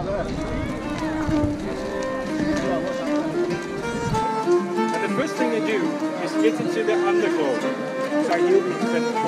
And the first thing they do is get into the underclaw. So he'll be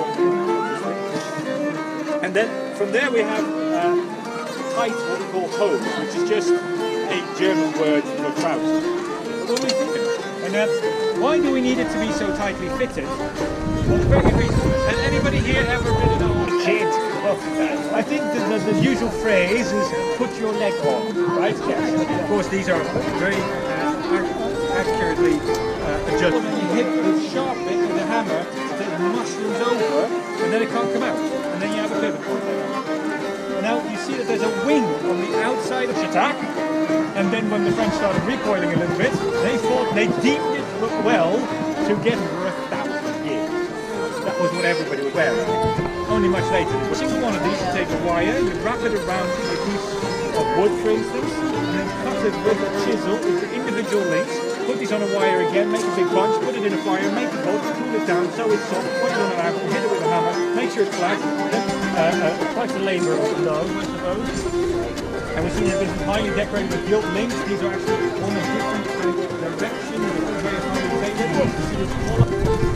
and then from there we have tight, what we call hose, which is just a German word for trousers. What do we think? And why do we need it to be so tightly fitted? Well, very reason. Has anybody here ever ridden on a kid? Well, I think the usual phrase is put your leg on, right? Yes. Of course, these are very accurately adjusted. You hit the sharp bit with a hammer, so it mushrooms over, and then it can't come out. And then you have a pivot point. Now, you see that there's a wing on the outside of the attack, and then when the French started recoiling a little bit, they deemed it well to get over 1,000 years. That was what everybody was wearing. Only much later. A single one of these, you take a wire, you wrap it around a piece of wood, for instance, and then cut it with a chisel into individual links, put these on a wire again, make a big bunch, put it in a fire, make the bolt, cool it down, sew it soft, put it on an anvil, hit it with a hammer, make sure it's flat, then twice the labour of the dough, I suppose. And we see that this is highly decorated with gilt links. These are actually on a different direction, different way of how we paint it. You see this all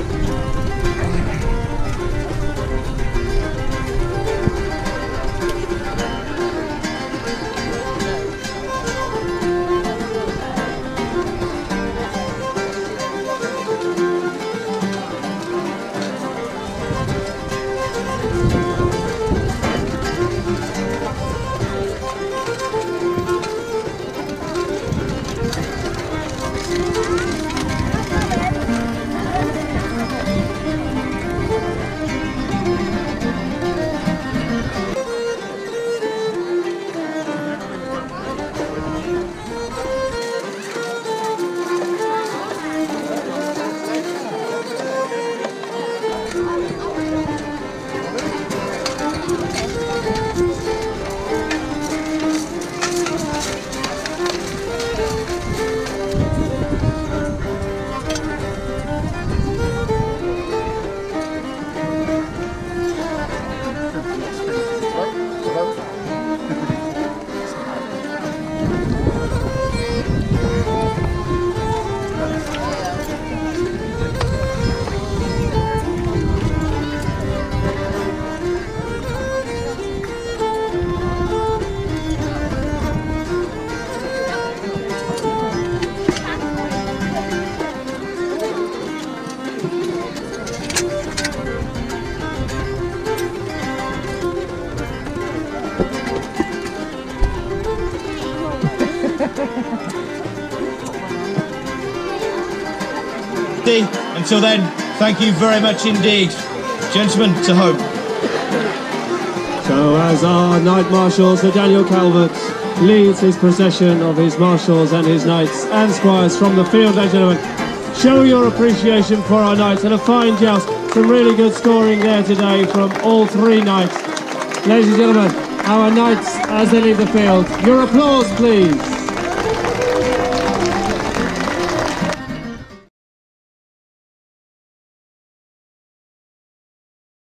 Until then, thank you very much indeed. Gentlemen, to home. So as our Knight Marshal, Sir Daniel Calvert, leads his procession of his marshals and his knights and squires from the field, ladies and gentlemen, show your appreciation for our knights and a fine joust. Some really good scoring there today from all three knights. Ladies and gentlemen, our knights as they leave the field. Your applause, please.